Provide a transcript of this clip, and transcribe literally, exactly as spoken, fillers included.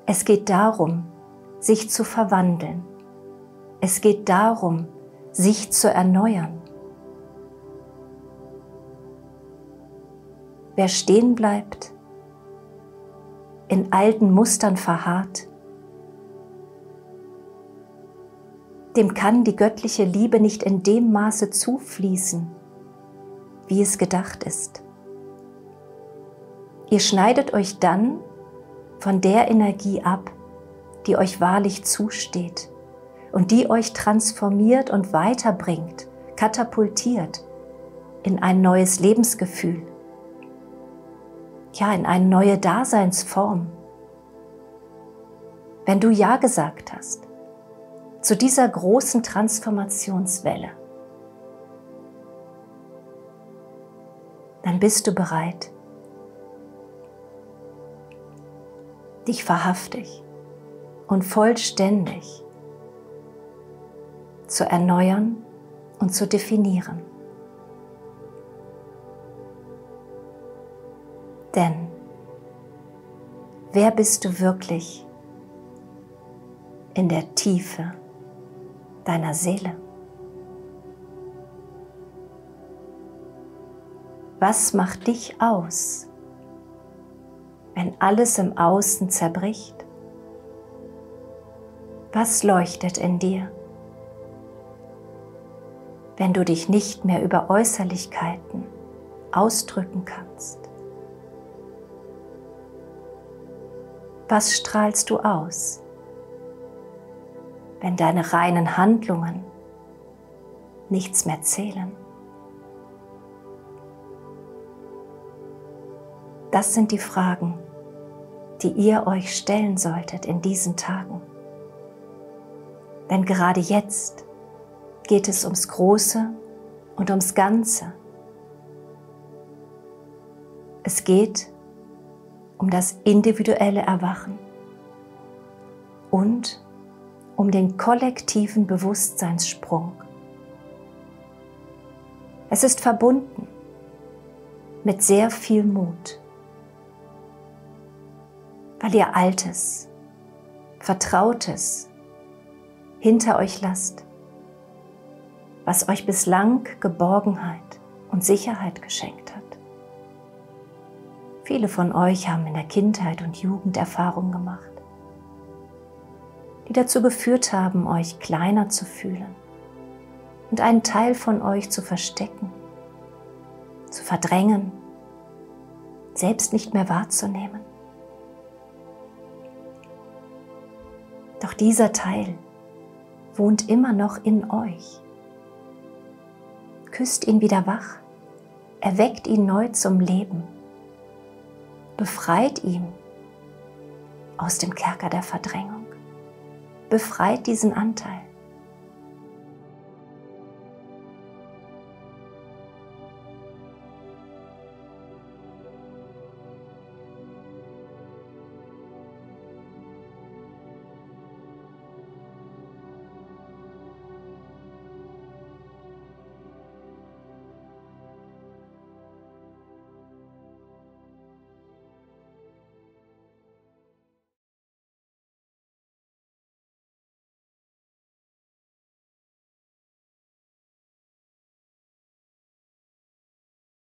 Es geht darum, sich zu verwandeln. Es geht darum, sich zu erneuern. Wer stehen bleibt, in alten Mustern verharrt, dem kann die göttliche Liebe nicht in dem Maße zufließen, wie es gedacht ist. Ihr schneidet euch dann von der Energie ab, die euch wahrlich zusteht und die euch transformiert und weiterbringt, katapultiert in ein neues Lebensgefühl, ja, in eine neue Daseinsform. Wenn du Ja gesagt hast zu dieser großen Transformationswelle, dann bist du bereit, dich wahrhaftig und vollständig zu erneuern und zu definieren. Denn wer bist du wirklich in der Tiefe deiner Seele? Was macht dich aus, wenn alles im Außen zerbricht? Was leuchtet in dir, wenn du dich nicht mehr über Äußerlichkeiten ausdrücken kannst? Was strahlst du aus, wenn deine reinen Handlungen nichts mehr zählen? Das sind die Fragen, die ihr euch stellen solltet in diesen Tagen. Denn gerade jetzt geht es ums Große und ums Ganze. Es geht um das individuelle Erwachen und um den kollektiven Bewusstseinssprung. Es ist verbunden mit sehr viel Mut, weil ihr Altes, Vertrautes hinter euch lasst, was euch bislang Geborgenheit und Sicherheit geschenkt hat. Viele von euch haben in der Kindheit und Jugend Erfahrungen gemacht, die dazu geführt haben, euch kleiner zu fühlen und einen Teil von euch zu verstecken, zu verdrängen, selbst nicht mehr wahrzunehmen. Doch dieser Teil wohnt immer noch in euch. Küsst ihn wieder wach, erweckt ihn neu zum Leben, befreit ihn aus dem Kerker der Verdrängung, befreit diesen Anteil.